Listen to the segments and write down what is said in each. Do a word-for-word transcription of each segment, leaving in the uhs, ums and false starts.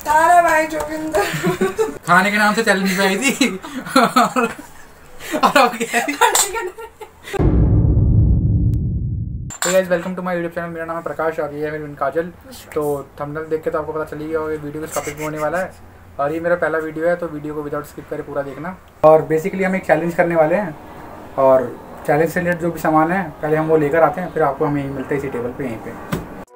तारा भाई जोगिंदर खाने के नाम से चैलेंज में आई थी और, और अब क्या तो guys welcome to my YouTube channel. मेरा नाम है प्रकाश और ये है मेरी काजल। तो थंबनेल देख के तो आपको पता चल ही गया होगा वीडियो किस टॉपिक में होने वाला है और ये मेरा पहला वीडियो है, तो वीडियो को विदाउट स्किप करके पूरा देखना। और बेसिकली हम एक चैलेंज करने वाले हैं और चैलेंज से रिलेटेड जो भी सामान है पहले हम वो लेकर आते हैं, फिर आपको हम यहीं मिलते हैं इसी टेबल पे यहीं पे।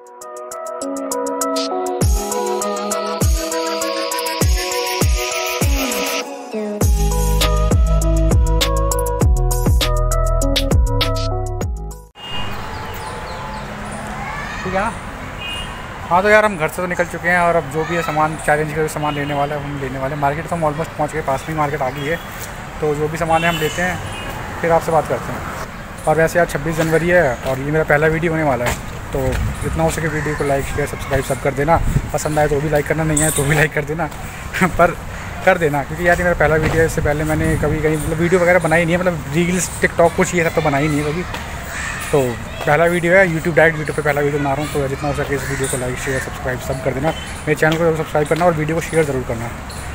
ठीक है ना? हाँ तो यार हम घर से तो निकल चुके हैं और अब जो भी है सामान चैलेंज के सामान लेने वाला है हम लेने वाले हैं। मार्केट तो हम ऑलमोस्ट पहुँच गए, पास में मार्केट आ गई है, तो जो भी सामान है हम लेते हैं फिर आपसे बात करते हैं। और वैसे आज छब्बीस जनवरी है और ये मेरा पहला वीडियो होने वाला है, तो जितना हो सके वीडियो को लाइक शेयर सब्सक्राइब सब कर देना। पसंद आए तो भी लाइक करना, नहीं है तो भी लाइक कर देना पर कर देना, क्योंकि यार ये मेरा पहला वीडियो है। इससे पहले मैंने कभी कहीं मतलब वीडियो वगैरह बनाई नहीं है, मतलब रील्स टिकटॉक कुछ ये सब तो बनाई नहीं है कभी। तो पहला वीडियो है यूट्यूब डायरेक्ट वीडियो पे पहला वीडियो बना रहा हूँ, तो जितना हो सके इस वीडियो को लाइक शेयर सब्सक्राइब सब कर देना। मेरे चैनल को जरूर सब्सक्राइब करना और वीडियो को शेयर ज़रूर करना।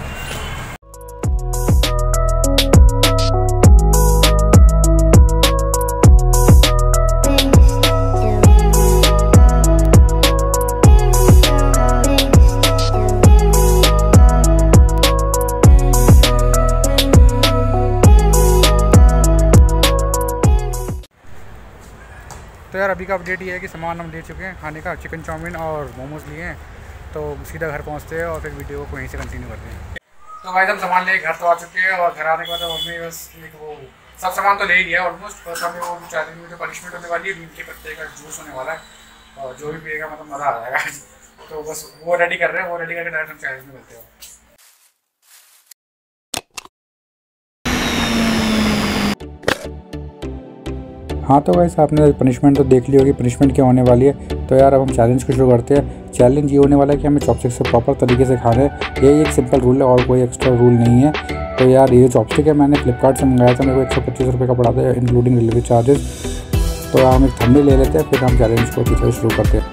तो यार अभी का अपडेट ये है कि सामान हम ले चुके हैं खाने का, चिकन चाउमीन और मोमोज लिए हैं, तो सीधा घर पहुंचते हैं और फिर वीडियो को वहीं से कंटिन्यू करते हैं। तो भाई हम सामान ले घर तो आ चुके हैं और घर आने के बाद हमें बस एक वो सब सामान तो ले ही लिया ऑलमोस्ट, बस हमें वो चैलेंज में जो पनिशमेंट होने वाली है नीम के पत्ते का जूस होने वाला है और जो भी पिएगा मतलब मज़ा आ जाएगा। तो बस वो रेडी कर रहे हैं, वो रेडी करके डायरेक्ट हम चैलेंज में मिलते हैं। हाँ तो वैसे आपने पनिशमेंट तो देख ली होगी, पनिशमेंट क्या होने वाली है। तो यार अब हम चैलेंज को शुरू करते हैं। चैलेंज ये होने वाला है कि हमें चॉपस्टिक से प्रॉपर तरीके से खाना है, ये एक सिंपल रूल है और कोई एक्स्ट्रा रूल नहीं है। तो यार ये चॉपस्टिक है मैंने फ्लिपकार्ट से मंगाया था, मेरे को एक सौ पच्चीस रुपये का पड़ा था इंक्लूडिंग डिलीवरी चार्जेस। तो हम एक थंबनेल ले लेते हैं, फिर हम चैलेंज को पीछे शुरू करते हैं।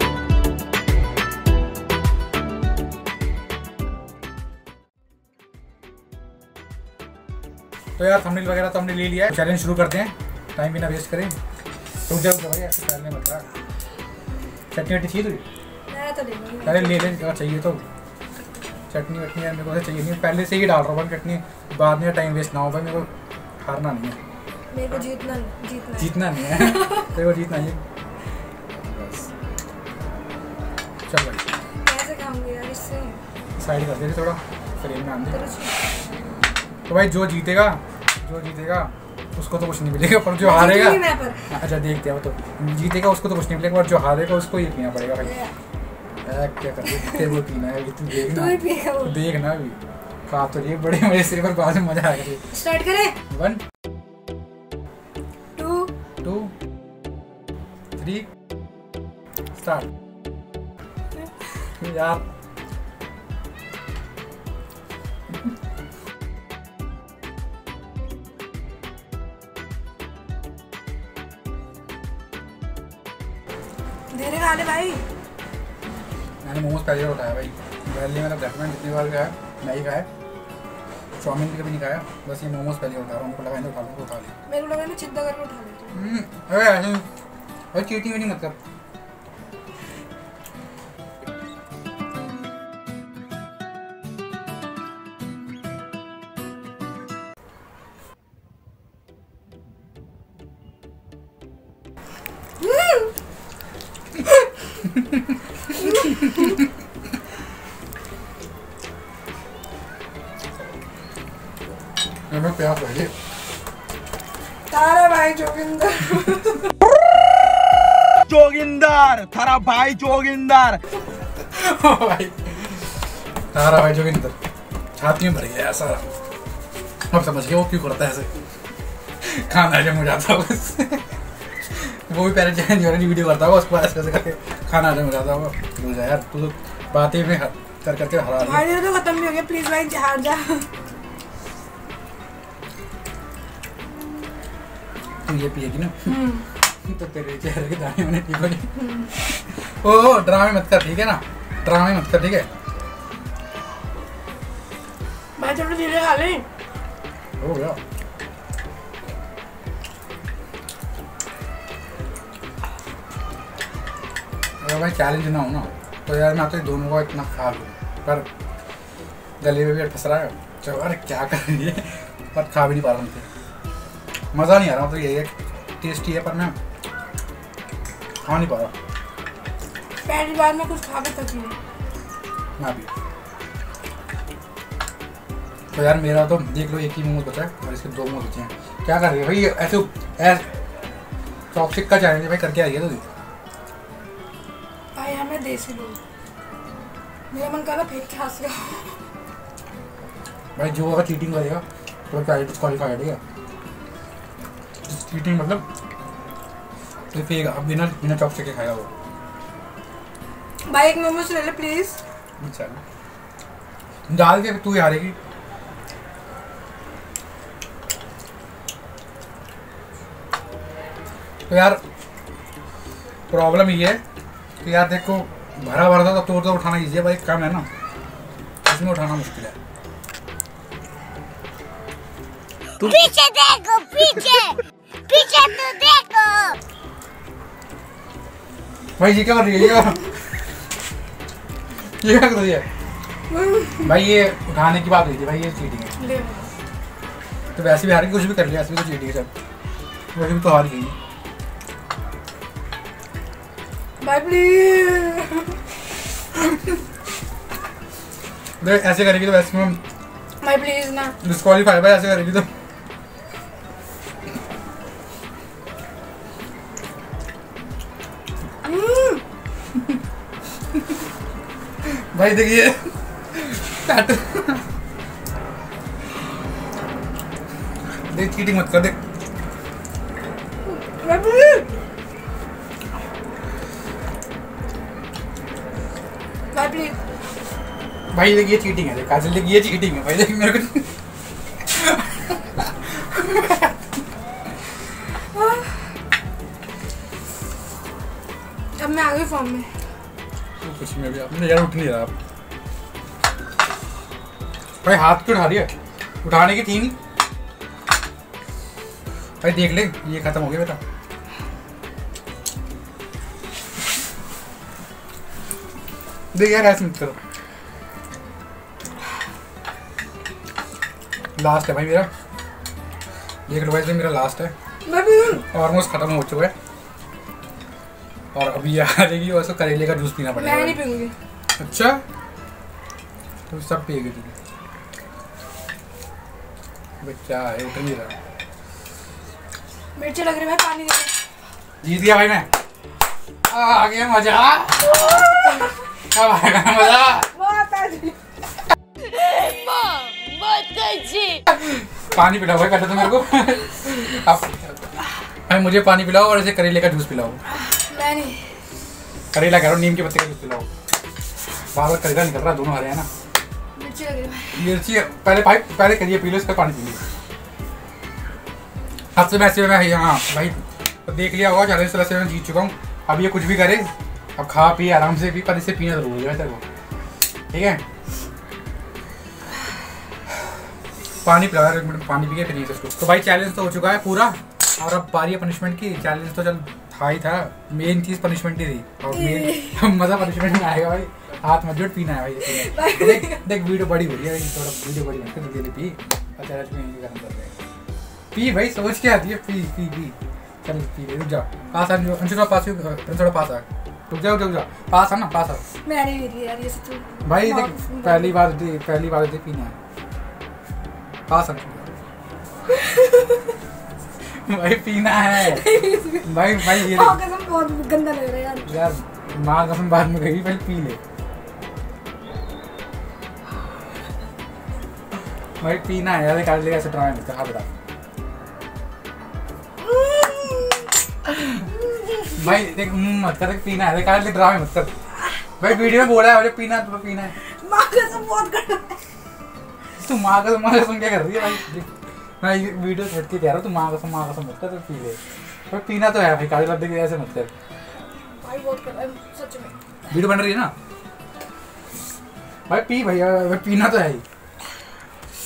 तो यार थंबनेल वगैरह तो हमने ले लिया है, चैलेंज शुरू करते हैं, टाइम भी ना वेस्ट करें। रुक जाओ भाई, ऐसे पहले मत रहा। चटनी वटनी चाहिए तुझे? मैं तो ले लूँगी। अरे ले ले अगर चाहिए तो। चटनी वटनी यार मेरे को चाहिए नहीं, पहले से ही डाल रहा हूँ चटनी, बाद में टाइम वेस्ट ना हो भाई। मेरे को हारना नहीं है, मेरे को जीतना जीतना जीतना नहीं है तेरे को जीतना है बस। चल भाई कैसे खाऊंगी यार, इससे साइड कर दे थोड़ा, फ्रेम में आन दे। तो भाई जो जीतेगा जो जीतेगा उसको तो कुछ नहीं मिलेगा, पर जो हारेगा अच्छा देखते हैं, वो तो जीतेगा उसको तो कुछ नहीं मिलेगा और जो हारेगा उसको ये पीना पड़ेगा भाई। क्या कर रहे वो पीना है, तू देखना तू देखना अभी खा तो ये बड़े मजे से, पर बाद में मजा आएगा। स्टार्ट करें। One two two three start. यार धीरे खा ले भाई। मैंने मोमोज पहले बार उठाया भाई, पहले मतलब घर में जितनी बार खाया मैं ही खाया, चाउमीन भी कभी नहीं खाया, बस ये मोमोज पहले उठा रहा हूँ। उनको लगा उठा लूँ उठा लिया, मेरे को लगा ना चिंता करके उठा लेते। अरे ऐसे अरे चीटिंग भी नहीं मतलब। प्यास लगे। तारा भाई जोगिंदर जोगिंदर थारा भाई जोगिंदर भाई तारा भाई जोगिंदर छाती में भर गया सारा। अब समझ गया वो क्यों करता है ऐसे, खाना जम हो जाता है उससे। वो भी पहले चैलेंज वाली वीडियो करता होगा, उसको ऐसे करके खाना जम हो जाता होगा। भूल जा यार, तू तो बातें में कर करके हरा दिया। भाई तो खत्म नहीं हो गया, प्लीज भाई हार जा। तू ये पिएगी ना तो तेरे चेहरे के दाने वाने ठीक हो जाए। ओ ड्रामे मत कर, ठीक है ना, ड्रामे मत कर, ठीक है। भाई थोड़ा धीरे खा ले। हो गया। अगर भाई चैलेंज ना हो ना तो यार मैं तो दोनों को इतना खा लूँ, पर गले में भी फंस रहा है। चलो अरे क्या कर रही है, पर खा भी नहीं पा रहा मुझे, मज़ा नहीं आ रहा। तो ये टेस्टी है पर मैं खा नहीं पा रहा। पहली बार में कुछ खा के थकी हूँ मैं भी। तो यार मेरा तो देख लो एक ही मोमोज बचा है और इसके दो मोमोज बचे हैं। क्या कर रही है भाई ऐसे ऐसे टॉक्सिक का चैलेंज भाई करके आई है तो भाई हमें देसी लोग, मेरा मन कर रहा फेंक के हंस गया। भाई जो अगर चीटिंग करेगा तो क्या डिस्क्वालीफाइड है। चीटिंग मतलब तो फेंक बिना बिना टॉक्सिक के खाया वो। भाई एक मोमोज ले ले प्लीज। डाल के तू ही हारेगी। तो यार प्रॉब्लम ये है कि यार देखो भरा भरा था तो तोड़ तो उठाना ईजी है भाई, कम है ना, इसमें उठाना मुश्किल है। पीछे देखो, पीछे पीछे तो देखो। भाई ये क्या कर रही है, ये ये क्या कर रही है भाई, ये उठाने की बात हुई थी भाई, ये चीटिंग है। ले तो वैसे भी हार गई, कुछ भी कर लिया, ऐसे भी तो चीटिंग है सब, वैसे भी तो हार गई। भाई प्लीज। देख ऐसे करेगी तो वैसे में भाई प्लीज ना। डिस्क्वालीफाई भाई, ऐसे करेगी तो भाई देखिए देख चीटिंग मत कर, देख भाई प्लीज। भाई प्लीज। भाई देख ये चीटिंग है, देख काजल देख ये चीटिंग है भाई, देख मेरे को अब मैं आ गई फॉर्म में। कुछ में भी आपने यार उठ नहीं रहा आप भाई, हाथ क्यों उठा रही है, उठाने की थी नहीं भाई। देख ले ये खत्म हो गया बेटा। देख यार ऐसे मत करो, लास्ट है भाई मेरा, देख लो भाई मेरा लास्ट है, ऑलमोस्ट खत्म हो चुका है। और अभी ये आ जाएगी और उसको करेले का जूस पीना पड़ेगा। मैं नहीं पीऊंगी। अच्छा तो सब पिएगी तू, क्या है उठ नहीं रहा, मिर्ची लग रही है भाई, पानी दे दे। जीत गया भाई मैं, आ गया मजा, अब आएगा मजा। पानी पिलाओ भाई पहले तो मेरे को अब भाई मुझे पानी पिलाओ और ऐसे करेले का जूस पिलाओ। मैं नहीं, करेला कह रहा हूँ, नीम के पत्ते का जूस पिलाओ। बार बार करेला निकल रहा, दोनों हरे हैं ना। मिर्ची लग रही है भाई। मिर्ची पहले भाई पहले करिए पी लो, इसका पानी पी लो। अब से वैसे मैं हाँ भाई तो देख लिया होगा चैलेंज, से वैसे मैं जीत चुका हूँ। अब ये कुछ भी करे, अब खा पी आराम से भी, पर इसे पीना जरूर है तेरे को, ठीक है। पानी पिला, पानी पी के फिर इसको। तो भाई चैलेंज तो हो चुका है पूरा, और अब बारी है पनिशमेंट की। चैलेंज तो चल था ही था, मेन चीज पनिशमेंट ही थी, और मेन मजा पनिशमेंट में आएगा भाई। हाथ मत जोड़, पीना है भाई। देख देख वीडियो बड़ी हो रही है, थोड़ा वीडियो बड़ी है तो जल्दी पी, और चैलेंज में यही करना पड़ रहा है। पी भाई, सोच के आती है, पी पी पी चल पी ले। रुक जा, पास आ अंशु, थोड़ा पास थोड़ा पास आ, रुक जा रुक जा, पास आ ना, पास आ। मैं नहीं पी रही यार ये सब तो भाई देख पहली बार दे पहली बार दे पीना है, पास आ भाई, पीना है भाई। भाई ये माँ कसम बहुत गंदा लग रहा है यार। यार माँ कसम बाद में गई, भाई पी ले भाई, पीना है यार। काट लेगा ऐसे ड्रामे में, हाँ बेटा भाई देख मत कर, पीना है, काट ले ड्रामे मत कर भाई। वीडियो में बोला है मुझे पीना है, तो पीना है। माँ कसम बहुत गंदा है। तू माँ कसम माँ कसम क्या कर रही है भाई, मैं वीडियो छट के कह रहा हूँ, तू माँ कसम माँ कसम मत कर, तो पी ले भाई। पीना तो है भाई, काले लड्डे के ऐसे मत कर भाई, बहुत कर रहा है सच में। वीडियो बन रही है ना भाई, पी भैया भाई, पीना तो है ही।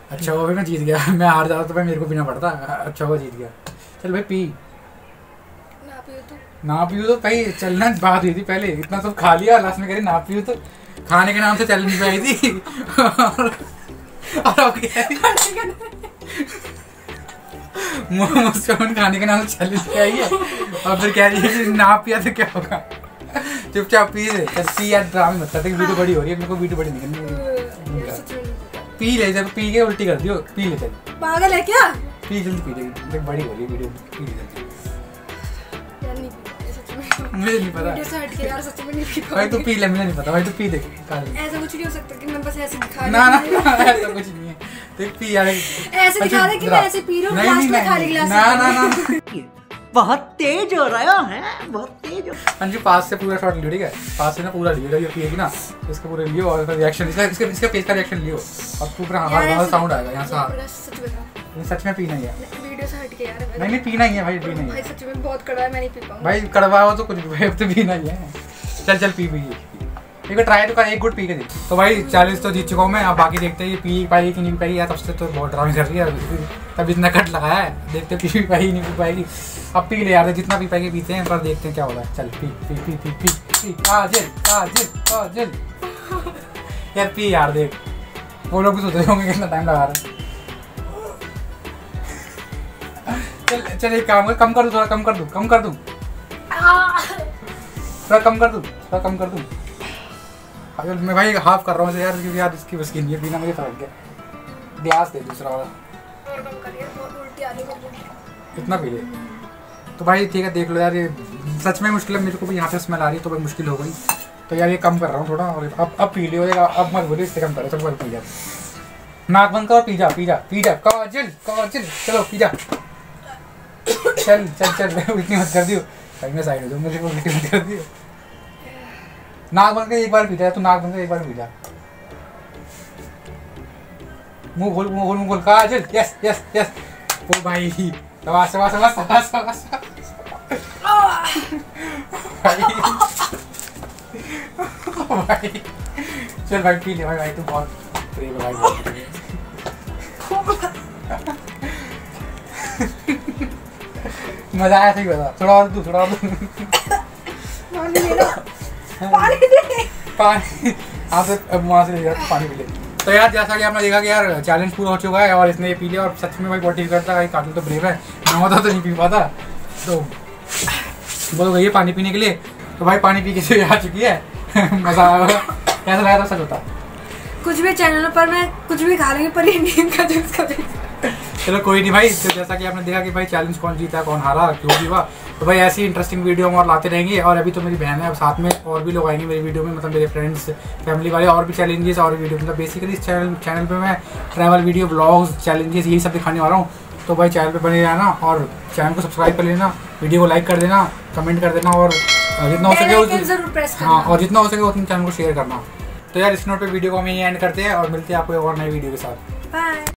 अच्छा वो भी मैं जीत गया। मैं हार जाता तो भाई मेरे को पीना पड़ता। अच्छा वो जीत गया। चल भाई पी। ना पियो तो ना पियो तो भाई चलना बात हुई थी पहले, इतना तो खा लिया, लास्ट में कह रही ना पियो तो। खाने के नाम से चल नहीं पाई थी। और अब कह रही मुझसे खाने के नाम से चल नहीं आई है, और फिर कह रही है कि ना पिया तो क्या होगा। चुपचाप पी ले। चल पी यार, ड्रामे मत कर, वीडियो बड़ी हो रही है, मेरे को वीडियो बड़ी नहीं करनी। यार सच में नहीं पता। पी ले, जब पी के उल्टी कर दियो। पी ले चल, पागल है क्या? पी जल्दी पी ले, देख बड़ी हो रही है वीडियो। पी ले जल्दी। यार नहीं पी पाऊंगी सच में। मुझे नहीं पता वीडियो से हट के यार सच में नहीं पी भाई, पाऊंगी। तू पी ले, मुझे नहीं पता भाई, तू पी दे काल। ऐसा कुछ नहीं हो सकता कि मैं बस ऐसे दिखा ना ना रही हूँ। ना, ऐसा कुछ नहीं है। देख पी यार, ऐसे दिखा दे कि मैं ऐसे पी रही हूँ, नहीं, लास्ट में नहीं, खाली गिलास ना से ना पी ना रही हूँ। बहुत तेज हो रहा है, बहुत तेज हो। अंजू पास से पूरा शॉट लियो, ठीक है? पास से ना पूरा लियो, ये पिएगी ना इसके पूरे लियो, और रिएक्शन इसका इसके इसके पेज का रिएक्शन लियो, और तू पूरा यार हवा हवा ऐसे- साउंड आएगा यहाँ से। हाँ, यार सच बता, ये सच में पीना ही है। वीडियो से हट के यार। नहीं नहीं पीना ही है भाई, पीना ही भाई है सच में बहुत कड़वा है, मैं नहीं पी पाऊंगी। भाई। कड़वा हो तो कुछ भी भाई, अब तो पीना ही है। चल चल पी पी एक बार ट्राई तो कर, एक गुट पी के देख। तो भाई चालीस तो जीत चुका हूँ मैं, अब बाकी देखते हैं ये पी पाएगी कि नहीं पी पाएगी। यार तब से तो बहुत ड्रामे कर रही है, तब इतना कट लगाया है, देखते हैं पी भी पाएगी नहीं पी पाएगी। अब पी ले यार, जितना पी पाएगी पीते हैं, पर देखते हैं क्या होगा। चल पी पी पी पी पी पी काजल काजल काजल यार पी यार, देख वो लोग भी सोच रहे होंगे कितना टाइम लगा रहे हैं। चल चल एक काम कर, कम कर दूँ, थोड़ा कम कर दूँ, कम कर दूँ, थोड़ा कम कर दूँ, थोड़ा कम कर दूँ। मैं भाई हाफ कर रहा हूँ यार, क्योंकि यार इसकी बस की नहीं है पीना, मुझे फर्क गया। ग्लास दे दूसरा वाला, और कम कर यार, बहुत उल्टी आ रही है मेरे को। इतना पी ले। तो भाई ठीक है, देख लो यार, ये सच में मुश्किल है, मेरे को भी यहाँ से स्मेल आ रही है, तो भाई मुश्किल हो गई। तो यार ये कम कर रहा हूँ थोड़ा, और अब अब पी लियो, अब मत बोलिए, इससे कम करो। चल पी जा, नाक बंद कर, पी जा पी जा पी जा, काजल काजल चलो पी जा। चल चल चल, उल्टी मत कर दियो भाई, मैं साइड हो जाऊँ, मुझे को उल्टी मत कर दियो। नाक बंद कर एक बार पी जा, तू नाक बंद कर एक बार पी जा। मुंह खोल मुंह खोल मुंह खोल, काजल यस यस यस। ओ भाई शाबाश शाबाश शाबाश शाबाश शाबाश भाई भाई। चल भाई पी ले भाई, भाई तू बहुत प्रेम है भाई। मजा आया, सही बता। थोड़ा और दू, थोड़ा और दू। पानी दे ना, पानी दे। पानी हाँ, तो अब वहाँ से ले जाकर पानी पी ले। तो यार जैसा कि आपने देखा कि यार चैलेंज पूरा हो चुका है, और इसने ये पी लिया, और सच में भाई बहुत ठीक करता है। काजल तो ब्रेव है, ना होता तो नहीं पी पाता। तो बोलो गई है पानी पीने के लिए। तो भाई पानी पी के से आ चुकी है। मजा आया, कैसा लगा था सच बता। कुछ भी चैनलों पर मैं कुछ भी खा लूंगी, पर ये नीम का जूस कभी। चलो कोई नहीं भाई। तो जैसा कि आपने देखा कि भाई चैलेंज कौन जीता, कौन हारा, क्यों भी हुआ, तो भाई ऐसी इंटरेस्टिंग वीडियो हम और लाते रहेंगे। और अभी तो मेरी बहन है, अब साथ में और भी लोग आएंगे मेरी वीडियो में, मतलब मेरे फ्रेंड्स, फैमिली वाले, और भी चैलेंजेस और वीडियो, मतलब बेसिकली इस चैनल चैनल पे मैं ट्रैवल वीडियो, ब्लॉग्स, चैलेंजेस यही सब दिखाने वाला हूँ। तो भाई चैनल पे बने रहना, और चैनल को सब्सक्राइब कर लेना, वीडियो को लाइक कर देना, कमेंट कर देना, और जितना हो सके जरूर प्रेस करना। हाँ, और जितना हो सके उतना चैनल को शेयर करना। तो यार इस नोट पे वीडियो को हम यही एंड करते हैं, और मिलते हैं आपको एक और नई वीडियो के साथ। बाय।